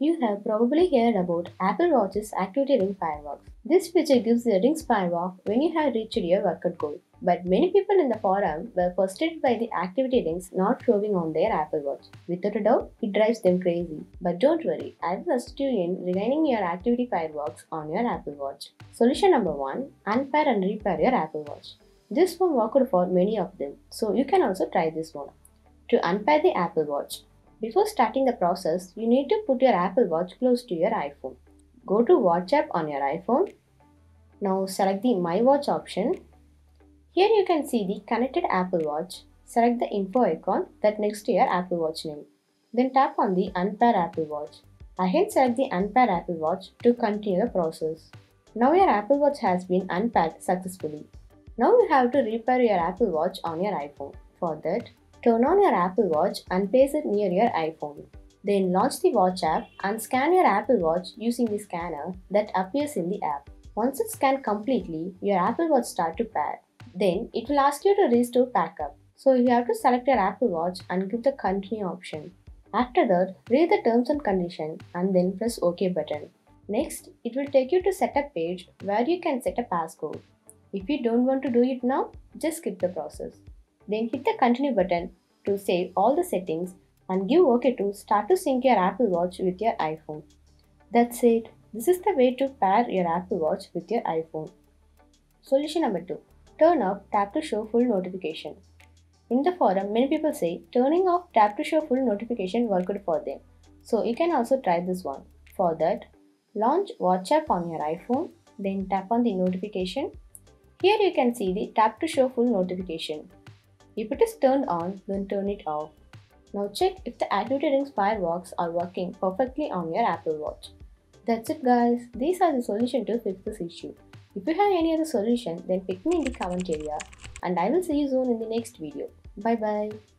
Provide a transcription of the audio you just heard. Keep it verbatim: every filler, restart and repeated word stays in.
You have probably heard about Apple Watch's activity ring fireworks. This feature gives the rings firework when you have reached your workout goal. But many people in the forum were frustrated by the activity rings not showing on their Apple Watch. Without a doubt, it drives them crazy. But don't worry, I will assist you in regaining your activity fireworks on your Apple Watch. Solution number one: unpair and repair your Apple Watch. This one worked for many of them, so you can also try this one. To unpair the Apple Watch. Before starting the process, you need to put your Apple Watch close to your iPhone. Go to Watch app on your iPhone. Now select the My Watch option. Here you can see the connected Apple Watch. Select the info icon that next to your Apple Watch name. Then tap on the Unpair Apple Watch. Again select the Unpair Apple Watch to continue the process. Now your Apple Watch has been unpaired successfully. Now you have to repair your Apple Watch on your iPhone. For that, turn on your Apple Watch and place it near your iPhone. Then launch the Watch app and scan your Apple Watch using the scanner that appears in the app. Once it's scanned completely, your Apple Watch starts to pair. Then it will ask you to restore backup. So you have to select your Apple Watch and give the continue option. After that, read the terms and conditions and then press OK button. Next, it will take you to setup page where you can set a passcode. If you don't want to do it now, just skip the process. Then hit the continue button to save all the settings and give OK to start to sync your Apple Watch with your iPhone. That's it. This is the way to pair your Apple Watch with your iPhone. Solution number two. Turn off tap to show full notification. In the forum, many people say turning off tap to show full notification worked for them. So you can also try this one. For that, launch Watch app on your iPhone, then tap on the notification. Here you can see the tap to show full notification. If it is turned on, then turn it off. Now check if the activity rings fireworks are working perfectly on your Apple Watch. That's it guys, these are the solutions to fix this issue. If you have any other solution, then pick me in the comment area and I will see you soon in the next video. Bye bye.